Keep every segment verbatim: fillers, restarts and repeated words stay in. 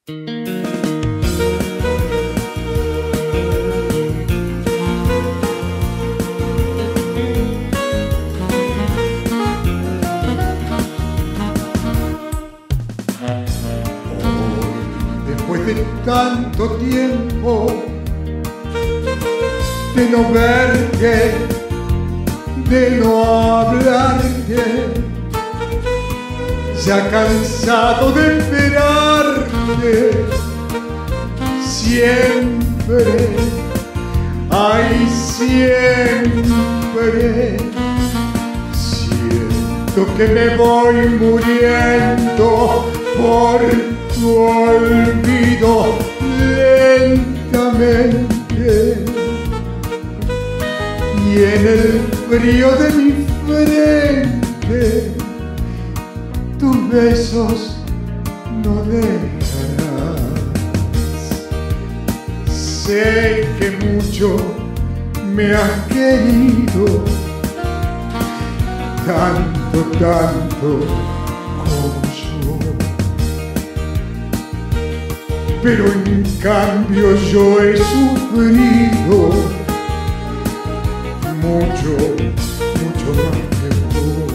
Después de tanto tiempo de no verte, de no hablarte, ya cansado de esperarte, siempre, ay siempre, siento que me voy muriendo por tu olvido lentamente, y en el frío de mi frente tus besos no dejarás. Sé que mucho me has querido, tanto, tanto como yo, pero en cambio yo he sufrido mucho, mucho más que vos.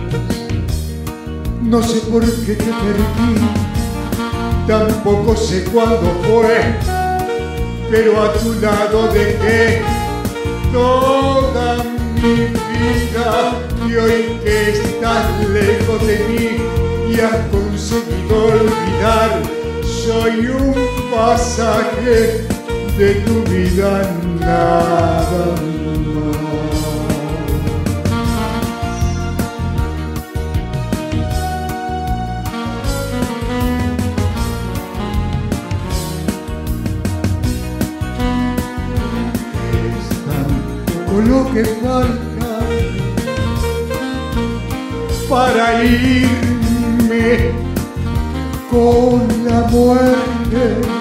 No sé por qué te perdí, tampoco sé cuándo fue, pero a tu lado dejé toda mi vida, y hoy que estás lejos de mí y has conseguido olvidar, soy un pasaje de tu vida, nada más. Es tanto lo que falta para irme con la muerte,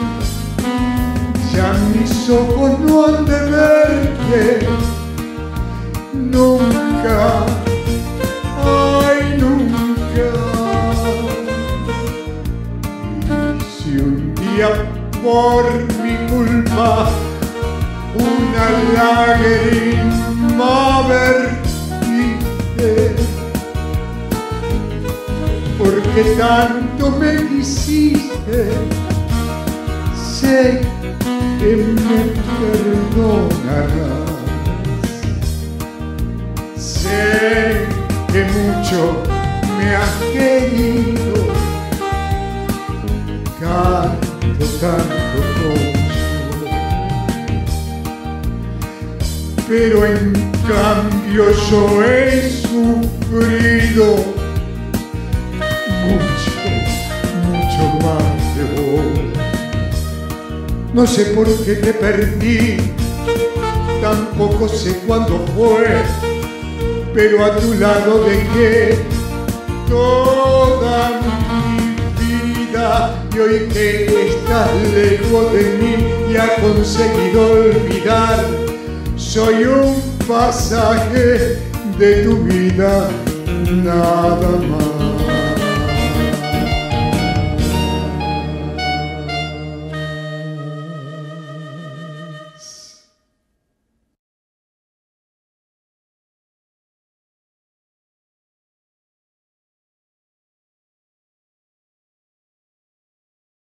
ya mis ojos no han de verte nunca, ay nunca. Y si un día por mi culpa una lágrima vertiste, porque tanto me quisiste, sé que me perdonarás. Sé que mucho me has querido, tanto, tanto como yo, pero en cambio yo he sufrido mucho, mucho más de vos. No sé por qué te perdí, tampoco sé cuándo fue, pero a tu lado dejé toda mi vida, y hoy que estás lejos de mí y has conseguido olvidar, soy un pasaje de tu vida, nada más.